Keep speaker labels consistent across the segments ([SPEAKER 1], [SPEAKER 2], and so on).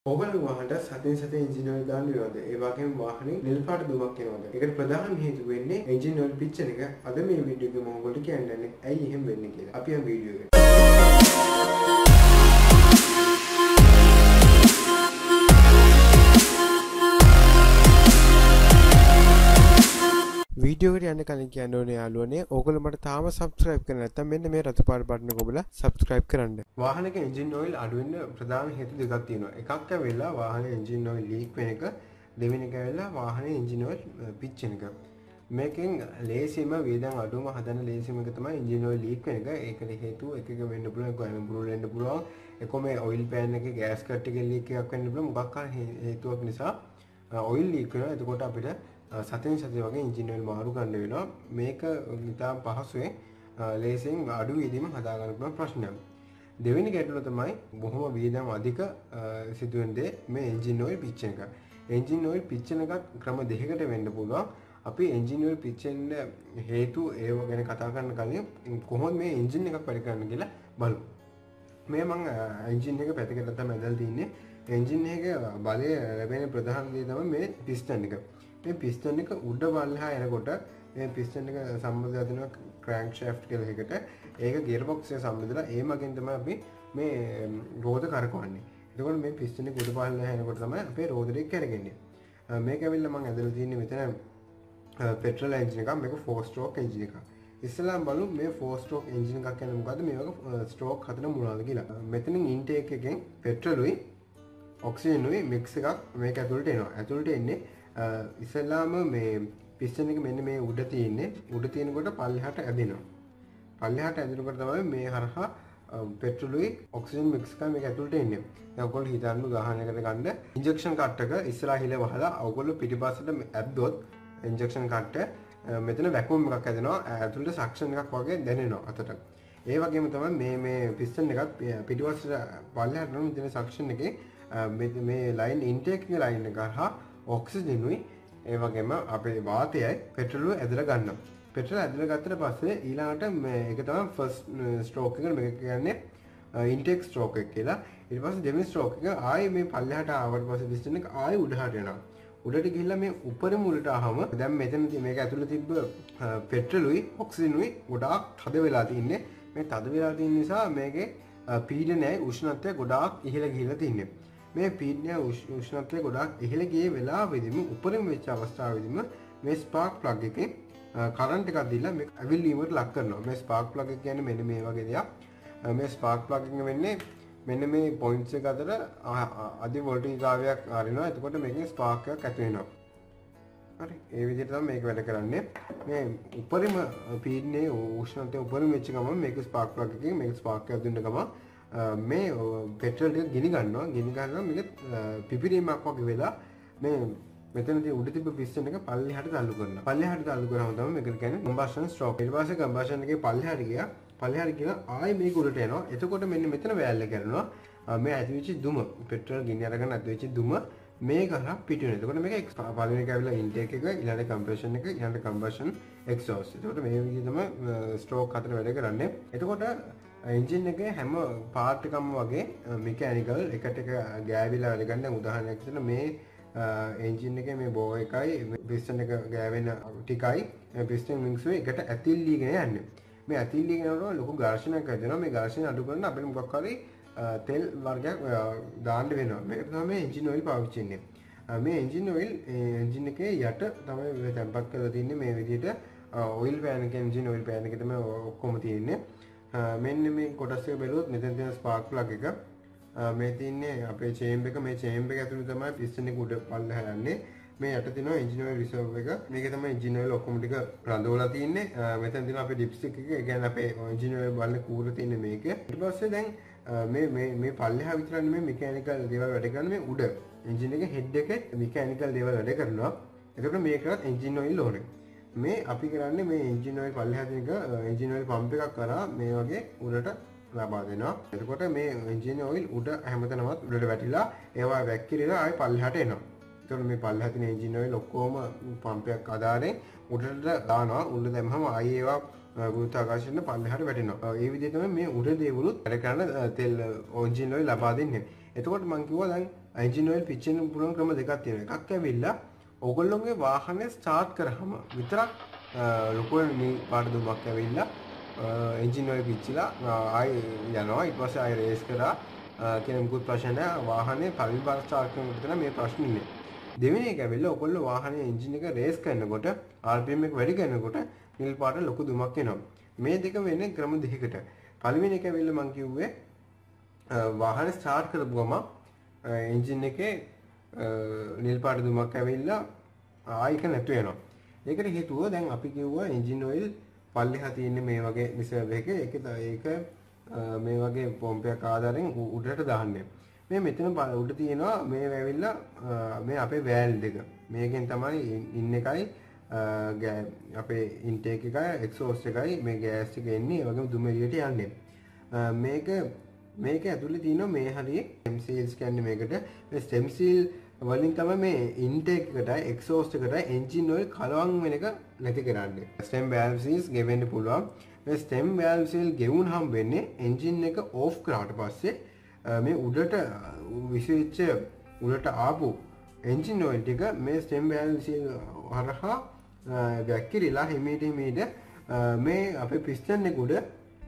[SPEAKER 1] ඔයගොල්ලෝ වාහනට සතින් engine oil දාන්න වෙනවද? ඒ වගේම වාහනේ නිල් පාට දුමක් එනවද? ඒකට ප්‍රධාන හේතුව වෙන්නේ එන්ජින් ඔයිල් පිච්චෙන එක. අද මේ වීඩියෝ එකේ මම ඔයගොල්ලෝ කියන්නේ ඇයි එහෙම වෙන්නේ කියලා. අපි යමු වීඩියෝ එකට. වීඩියෝ එකට යන්න කලින් කියන්න ඕනේ යාළුවනේ ඕගොල්ලෝ මට තාම subscribe කරලා නැත්නම් මෙන්න මේ රතු පාට බටන් එක ඔබලා subscribe කරන්න. වාහනක එන්ජින් ඔයිල් අඩු වෙන්න ප්‍රධාන හේතු දෙකක් තියෙනවා. එකක් ඇවිල්ලා වාහනේ එන්ජින් ඔයිල් ලීක් වෙන එක, දෙවෙනි එක ඇවිල්ලා වාහනේ එන්ජින් ඔයිල් පිච්චෙන එක. මේකෙන් ලේසියම වේදන් අඩුවම හදන ලේසියම එක තමයි එන්ජින් ඔයිල් ලීක් වෙන එක. ඒකට හේතුව එක එක වෙන්න පුළුවන්, ගෑනු බුරුල් වෙන්න පුළුවන්. එක්කම මේ ඔයිල් පෑන් එකේ ගෑස් කට් එකේ ලීක් එකක් වෙන්න පුළුවන්. මොකක් හරි හේතුවක් නිසා ඔයිල් ලීක් වෙනවා. එතකොට අපිට සතින් සතිය වගේ එන්ජින් ඔයිල් මාරු කරන්න වෙනවා. මේක ඉතාම පහසුවෙන් ලේසියෙන් අඩු වේදීම හදා ගන්න පුළුවන් ප්‍රශ්නයක්. දෙවෙනි ගැටලුව තමයි බොහොම වේදම් අධික සිදුවෙන දේ මේ එන්ජින් ඔයිල් පිච්චෙන එක. එන්ජින් ඔයිල් පිච්චෙන එකත් ක්‍රම දෙකකට වෙන්න පුළුවන්. අපි එන්ජින් ඔයිල් පිච්චෙන්න හේතු ඒව ගැන කතා කරන්න කලින් කොහොමද මේ එන්ජින් එකක් වැඩ කරන්න කියලා බලමු. මේ මම එන්ජින් එක පැත්තකට තමයි ඇදලා තින්නේ. එන්ජින් එකේ බලය ලැබෙන ප්‍රධාන දේ තමයි මේ පිස්ටන් එක. මේ පිස්ටන් එක උඩ බල්හා යනකොට මේ පිස්ටන් එක සම්බන්ධ වෙනවා ක්‍රෑන්ක් ෂැෆ්ට් කියලා එකකට. ඒක ගියර් බොක්ස් එක සම්බන්ධලා ඒ මගින් තමයි අපි මේ රෝද කරකවන්නේ. එතකොට මේ පිස්ටන් එක උඩ බල්හා යනකොට තමයි අපේ රෝද ටික කරගන්නේ. මේක ඇවිල්ලා මම ඇදලා තින්නේ මෙතන පෙට්‍රල් එන්ජින් එකක්. මේක 4 ස්ට්‍රෝක් එන්ජින් එකක්. ඉස්සෙල්ලාම බලමු මේ 4 ස්ට්‍රෝක් එන්ජින් එකක් කියන්නේ මොකද්ද? මේ වගේ ස්ට්‍රෝක් හතර මොනවද කියලා. මෙතනින් ඉන්ටේක් එකෙන් පෙට්‍රලුයි ඔක්සිජනුයි මික්ස් එකක් මේක ඇතුළට එනවා. ඇතුළට එන්නේ ඉස්සෙල්ලාම මේ පිස්ටන් එක මෙන්න මේ උඩ තියෙන්නේ. උඩ තියෙනකොට පල්ලෙහාට ඇදෙනවා. පල්ලෙහාට ඇදෙනකොට තමයි මේ හරහා පෙට්‍රලුයි ඔක්සිජන් මික්ස් එකක් මේක ඇතුළට එන්නේ. දැන් ඔයගොල්ලෝ හිතන්න උදාහරණයකට ගන්න ඉන්ජෙක්ෂන් කට් එක ඉස්සරහා හිල වහලා ඔයගොල්ලෝ පිටිපස්සට ඇද්දොත් ඉන්ජෙක්ෂන් කට්ට මෙතන වැකුම් එකක් ඇදෙනවා. ඇතුළට සක්ෂන් එකක් වගේ දැනෙනවා අතට. ඒ වගේම තමයි මේ පිස්ටන් එකත් පිටිපස්සට පල්ලෙහාට යන මෙතන සක්ෂන් එකේ මේ ලයින් ඉන්ටේක් එකේ ලයින් එක හරහා ඔක්සිජනුයි ඒ වගේම අපේ වාතයයි පෙට්‍රලුයි ඇදලා ගන්නවා. පෙට්‍රල් ඇදලා ගත්තට පස්සේ ඊළඟට මේක තමයි ෆස්ට් ස්ට්‍රෝක් එක. මේක කියන්නේ ඉන්ටේක් ස්ට්‍රෝක් එක කියලා. ඊට පස්සේ දෙවෙනි ස්ට්‍රෝක් එක ආයේ මේ පල්ලෙහාට ආවට පස්සේ පිස්ටන් එක ආයේ උඩහාට යනවා. උඩට ගිහිල්ලා මේ උඩරම උඩට ආවම දැන් මෙතන මේක ඇතුළේ තිබ්බ පෙට්‍රලුයි ඔක්සිජනුයි ගොඩාක් තද වෙලා තින්නේ. මේ තද වෙලා තියෙන නිසා මේකේ පීඩනයයි උෂ්ණත්වය ගොඩාක් ඉහළ ගිහිල්ලා තින්නේ. මේ පීඩනය උෂ්ණත්වය ගොඩාක් ඉහළ ගියේ වෙලාවෙදිම උඩරම වෙච්ච අවස්ථාවෙදිම මේ ස්පාර්ක් ප්ලග් එකේ කරන්ට් එකක් දීලා මේක ඇවිල්ලීමට ලක් කරනවා. මේ ස්පාර්ක් ප්ලග් එක කියන්නේ මෙන්න මේ වගේ දෙයක්. මේ ස්පාර්ක් ප්ලග් එක වෙන්නේ මෙන්න මේ පොයින්ට්ස් එක අතර අධි වෝල්ටේජ්තාවයක් ආරිනවා. එතකොට මේකෙන් ස්පාර්ක් එකක් ඇති වෙනවා. හරි. ඒ විදිහට තමයි මේක වැඩ කරන්නේ. මේ උඩරිම පීඩනයේ උෂ්ණත්වය උඩරිම වෙච්ච ගමන් මේක ස්පාර්ක් ප්ලග් එකකින් මේක ස්පාර්ක් එකක් දුන්න ගමන් මේ පෙට්‍රල් ටික ගිනි ගන්නවා. ගිනි ගන්නවා මේක පිපිරීමක් වගේ වෙලා මේ මෙතනදී උඩ තිබ්බ පිස්ටන් එක පල්ලෙහාට තල්ලු කරනවා. පල්ලෙහාට තල්ලු කරාම තමයි මේකට කියන්නේ කම්බෂන් ස්ට්‍රෝක්. ඊට පස්සේ කම්බෂන් එකේ පල්ලෙහාට ගියා. පල්ලෙහාට ගිහලා ආයෙ මේක උඩට එනවා. එතකොට මෙන්න මෙතන වැල්ල කරනවා. මේ ඇතිවෙච්ච දුම පෙට්‍රල් ගිනි අරගෙන ඇතිවෙච්ච දුම මේ කරා පිට වෙනවා. එතකොට මේක පළවෙනි එක ඇවිල්ලා ඉන්ටේක් එක, ඊළඟට කම්ප්‍රෙෂන් එක, ඊළඟට කම්බෂන් එක්සෝස්ට්. එතකොට මේ විදිහට තමයි ස්ට්‍රෝක් හතර වැඩ කරන්නේ. එතකොට එන්ජින් එකේ හැම පාර්ට් එකක්ම වගේ මෙකැනිකල් එකට එක ගෑවිලා වැඩ ගන්න. උදාහරණයක් විදිහට මේ එන්ජින් එකේ මේ බෝ එකයි පිස්ටන් එක ගෑවෙන ටිකයි පිස්ටන් වින්ග්ස් එකට ඇතිල්ලීගෙන යන්නේ. මේ ඇතිල්ලීගෙන යනකොට ලොකු ඝර්ෂණයක් ඇතිවෙනවා. මේ ඝර්ෂණය අඩු කරන්න අපිට මොකක් හරි තෙල් වර්ගයක් දාන්න වෙනවා. මේකට තමයි එන්ජින් ඔයිල් පාවිච්චි වෙන්නේ. මේ එන්ජින් ඔයිල් එන්ජින් එකේ යට තමයි තැම්පත් කරලා තින්නේ. මේ විදිහට ඔයිල් පෑන් එක එන්ජින් ඔයිල් පෑන් එක තමයි ඔක්කොම තියෙන්නේ. මෙන්න මේ කොටස් එක බැලුවොත් මෙතන තියෙන ස්පාර්ක් ප්ලග් එක මේ තින්නේ අපේ චේම්බර් එක. මේ චේම්බර් එක ඇතුළේ තමයි පිස්ටන් එක උඩ පල්ලෙහා යන්නේ. මේ යට තියෙනවා එන්ජින් ඔයිල් රිසර්ව් එක. මේක තමයි එන්ජින් ඔයිල් ඔක්කොම ටික රඳවලා තින්නේ. මෙතන තියෙනවා අපේ ඩිප්ස්ටික් එක. ඒ කියන්නේ අපේ එන්ජින් ඔයිල් බලන කූර තියෙන්නේ මේක. ඊට පස්සේ දැන් මේ පල්ලෙහා විතර නෙමෙයි මෙකැනිකල් දේවල් වැඩ කරන්නේ. මේ උඩ එන්ජින් එකේ හෙඩ් එකේ මෙකැනිකල් දේවල් වැඩ කරනවා. එතකොට මේකත් එන්ජින් ඔයිල් ඕනේ. මේ අපි කරන්නේ මේ එන්ජින් ඔයිල් පල්ලෙහා තියෙන එක එන්ජින් ඔයිල් පම්ප් එකක් කරා මේ වගේ උඩට ලබා දෙනවා. එතකොට මේ එන්ජින් ඔයිල් උඩ හැමතැනමත් උඩට වැටිලා ඒවා වැක්කිරිලා ආයෙ පල්ලෙහාට එනවා. එතකොට මේ පල්ලෙහා තියෙන එන්ජින් ඔයිල් ඔක්කොම පම්ප් එකක් ආදාරේ උඩට දානවා. උඩ දැම්මම ආයෙ ඒවා ගුරුත්වාකර්ෂණය පල්ලෙහාට වැටෙනවා. ඒ විදිහට තමයි මේ උඩ දේවලුත් වැඩ කරන තෙල් එන්ජින් ඔයිල් ලබා දෙන්නේ. එතකොට මම කිව්වා දැන් එන්ජින් ඔයිල් පිච්චෙන්න පුළුවන් ක්‍රම දෙකක් තියෙනවා. එකක් ඇවිල්ලා ඔයගොල්ලෝගේ වාහනේ ස්ටාර්ට් කරාම විතරක් ලොකු නිල් පාට දුමක් ඇවිල්ලා එන්ජින් ඔයිල් පිච්චිලා ආයි යනවා. ඊට පස්සේ ආයි රේස් කරා කියන මුකුත් ප්‍රශ්න නැහැ. වාහනේ පළවෙනි පාර ස්ටාර්ට් කරනකොට තමයි මේ ප්‍රශ්නේ ඉන්නේ. දෙවෙනි එක ඇවිල්ලා ඔයගොල්ලෝ වාහනේ එන්ජින් එක රේස් කරනකොට RPM එක වැඩි කරනකොට නිල් පාට ලොකු දුමක් එනවා. මේ දෙක වෙන්නේ ක්‍රම දෙකකට. පළවෙනි එක ඇවිල්ලා මම කිව්වේ වාහනේ ස්ටාර්ට් කරපු ගමන් එන්ජින් එකේ නිල් පාට දුමක් ඇවිල්ලා ආයික නැතු වෙනවා. ඒකට හේතුව දැන් අපි කිව්වා එන්ජින් ඔයිල් පල්ලෙහා තියෙන්නේ මේ වගේ රිසර්ව් එකේ. ඒක මේ වගේ පොම්පයක් ආධාරයෙන් උඩට දාන්නේ. මේ මෙතන උඩ තියෙනවා මේ ඇවිල්ලා මේ අපේ වෑල් දෙක. මේකෙන් තමයි ඉන් එකයි අපේ ඉන්ටේක් එකයි එක්සෝස්ට් එකයි මේ ගෑස් එක එන්නේ. ඒ වගේම දුම එළියට යන්නේ. මේක ඇතුලේ තියෙනවා මේ හරියේ ස්ටෙම් සීල්ස් කියන්නේ මේකට. මේ ස්ටෙම් සීල් වලින් තමයි මේ ඉන්ටේක් එකටයි එක්සෝස්ට් එකටයි එන්ජින් ඔයිල් කලවම් වෙන එක නැති කරන්නේ. ස්ටෙම් වැල්ව් සීල්ස් ගෙවෙන්න පුළුවන්. මේ ස්ටෙම් වැල්ව් සීල් ගෙවුනහම වෙන්නේ එන්ජින් එක ඕෆ් කරාට පස්සේ මේ උඩට විශේෂ උඩට ආපු එන්ජින් ඔයිල් ටික මේ ස්ටෙම් වැල්ව් සීල් හරහා වැක්කිරිලා හිමීට මේ අපේ පිස්ටන් එක උඩ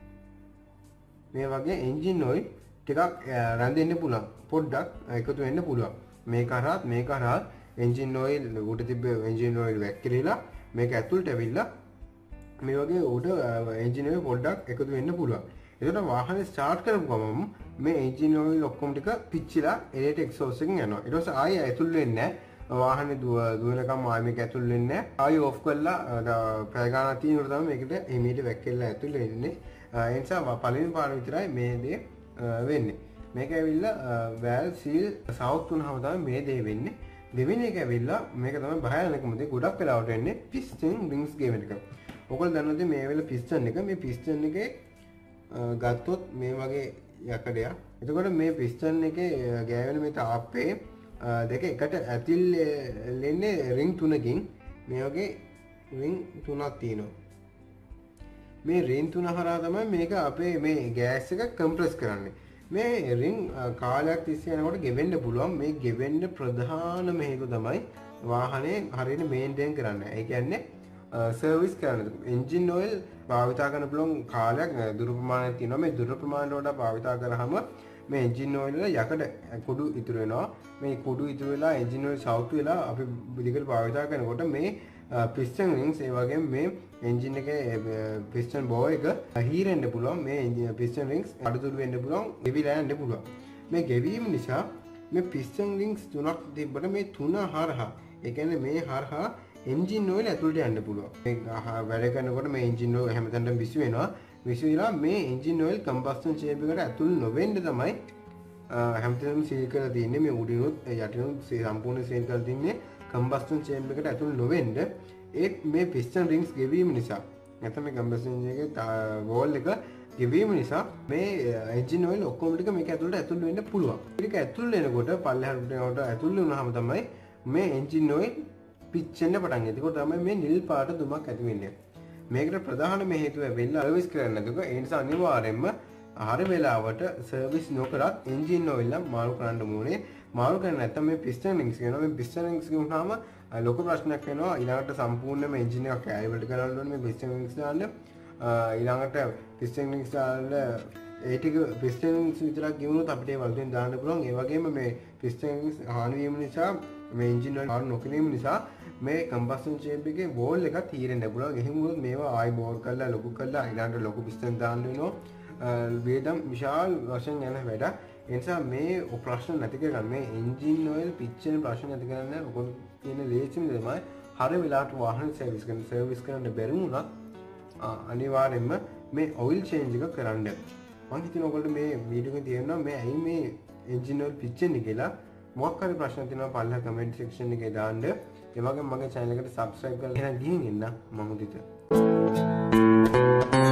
[SPEAKER 1] මේ වගේ එන්ජින් ඔයිල් ටිකක් රැඳෙන්න පුළුවන්. පොඩ්ඩක් එකතු වෙන්න පුළුවන්. මේක හරහා එන්ජින් ඔයිල් උඩ තිබ්බ එන්ජින් ඔයිල් වැක්කිරිලා මේක ඇතුළට ඇවිල්ලා මේ වගේ උඩ එන්ජින් ඔයිල් පොඩ්ඩක් එකතු වෙන්න පුළුවන්. එතකොට වාහනේ ස්ටාර්ට් කරපු ගමන් මේ එන්ජින් ඔයිල් ඔක්කොම ටික පිච්චිලා එලෙට එක්සෝස් එකෙන් යනවා. ඊට පස්සේ ආයෙ ඇතුල් වෙන්නේ නැහැ. වාහනේ දුවනකම් ආයෙ මේක ඇතුල් වෙන්නේ නැහැ. ආයෙ ඔෆ් කරලා පැය ගානක් තියෙනකොට තමයි මේකට එමීට වැක්කෙලා ඇතුල් වෙන්නේ. ඒ නිසා පළවෙනි පාර විතරයි මේ දේ වෙන්නේ. මේක ඇවිල්ලා වැල් සීල් සවුත් වුණාම තමයි මේ දේ වෙන්නේ. දෙවෙනි එක ඇවිල්ලා මේක තමයි භයානකම දේ. ගොඩක් වෙලාවට වෙන්නේ පිස්ටන් රින්ග්ස් ගේම එක. ඔයගොල්ලෝ දන්නවද මේ වෙලාව පිස්ටන් එක මේ පිස්ටන් එකේ ගත්තොත් මේ වගේ යකඩයක්. එතකොට මේ පිස්ටන් එකේ ගෑවෙන මේ තාප්පේ දෙක එකට ඇතිල් වෙන්නේ රින්ග් 3කින්. මේ වගේ රින්ග් 3ක් තියෙනවා. මේ රින් 3 හරහා තමයි මේක අපේ මේ ගෑස් එක කම්ප්‍රෙස් කරන්නේ. මේ රින් කාලයක් තිස්සේ යනකොට ගෙවෙන්න පුළුවන්. මේ ගෙවෙන්න ප්‍රධානම හේතුව තමයි වාහනේ හරියට මේන්ටේන් කරන්න. ඒ කියන්නේ සර්විස් කරන්න. එන්ජින් ඔයිල් භාවිතා කරන්න පුළුවන් කාලයක් දුර ප්‍රමාණයක් තියෙනවා. මේ දුර ප්‍රමාණයට වඩා භාවිතා කරාම මේ එන්ජින් ඔයිල් වල යකඩ කුඩු ඉතුරු වෙනවා. මේ කුඩු ඉතුරු වෙලා එන්ජින් ඔයිල් සවුතු වෙලා අපි දිගට භාවිතා කරනකොට මේ පිස්ටන් රින්ග්ස් ඒ වගේම මේ එන්ජින් එකේ පිස්ටන් බෝ එක හීරෙන්න පුළුවන්. මේ පිස්ටන් රින්ග්ස් අඩුදුරු වෙන්න පුළුවන්. ගෙවිලා යන්න පුළුවන්. මේ ගෙවීම නිසා මේ පිස්ටන් රින්ග්ස් තුනක් තිබ්බට මේ තුන හරහා ඒ කියන්නේ මේ හරහා එන්ජින් ඔයිල් ඇතුළට යන්න පුළුවන්. මේ වැඩ කරනකොට මේ එන්ජින් ඔයිල් හැමතැනම විසි වෙනවා. විසි වෙලා මේ එන්ජින් ඔයිල් කම්බස්ටන් චේම්බර් එකට ඇතුල් නොවෙන්න තමයි හැමතැනම සීල් කරලා තියෙන්නේ. මේ උඩිනුත් යටිනුත් සම්පූර්ණ සීල් කරලා තින්නේ කම්බස්ටන් චේම්බර් එකට ඇතුල් නොවෙන්න. මේ පිස්ටන් රින්ග්ස් ගෙවීම නිසා නැත්නම් මේ කම්බස්ටන් එකේ වෝල් එක ගෙවීම නිසා මේ එන්ජින් ඔයිල් ඔක්කොම ටික මේක ඇතුළට ඇතුල් වෙන්න පුළුවන්. ඒක ඇතුල් වෙනකොට පල්ලෙහාට යනකොට ඇතුල් වුණාම තමයි මේ එන්ජින් ඔයිල් පිච්චෙන්න පටන් ගන්නේ. ඒක තමයි මේ නිල් පාට දුමක් ඇති වෙන්නේ. මේකට ප්‍රධානම හේතුව වෙන්න සර්විස් කරන්න නැතුව. ඒ නිසා අනිවාර්යයෙන්ම හරි වෙලාවට සර්විස් නොකරත් එන්ජින් ඔයිල් නම් මාරු කරන්න ඕනේ. මාරු කරන්නේ නැත්නම් මේ පිස්ටන් රින්ග්ස් කියනවා. මේ පිස්ටන් රින්ග්ස් ගුණාම ලොකු ප්‍රශ්නයක් වෙනවා. ඊළඟට සම්පූර්ණයෙන්ම එන්ජින් එක කැරිවලට කරන්න ඕනේ මේ පිස්ටන් රින්ග්ස් දාන්න. ඊළඟට පිස්ටන් රින්ග්ස් දාන්න ඒ ටික පිස්ටන් රින්ග්ස් විතරක් ගෙවුනොත් අපිට ඒ වලට දාන්න පුළුවන්. ඒ වගේම මේ පිස්ටන් රින්ග්ස් හානි වීම නිසා මේ එන්ජින් ඔයිල් මාරු නොකිරීම නිසා මේ කම්බස්ටන් චේම්බර් එකේ වෝල් එකක් හීරෙන්න පුළුවන්. එහෙම වුණොත් මේවා ආයි බෝර් කරලා ලොකු කරලා ඊළඟට ලොකු පිස්ටන් දාන්න වෙනවා. වේදම් විශාල වශයෙන් යන වැඩ. ඒ නිසා මේ ප්‍රශ්න නැති කරගන්න මේ එන්ජින් ඔයිල් පිච්චෙන ප්‍රශ්න නැති කරන්න ඔයගොල්ලෝ තියෙන ලේසිම දේ තමයි හරිය වෙලාවට වාහන සර්විස් කරන්න බැරි වුණත් අනිවාර්යයෙන්ම මේ ඔයිල් චේන්ජ් එක කරන්න. මම හිතනවා ඔයගොල්ලෝ මේ වීඩියෝ එකේ තියෙනවා මේ ඇයි මේ එන්ජින් ඔයිල් පිච්චෙන්නේ කියලා. මොකක් හරි ප්‍රශ්න තියෙනවා පල්ලා කමෙන්ට් සෙක්ෂන් එකේ දාන්න. ඒ වගේම මගේ channel එකට subscribe කරලා එහෙනම් ගිහින් ඉන්න මම උදිත.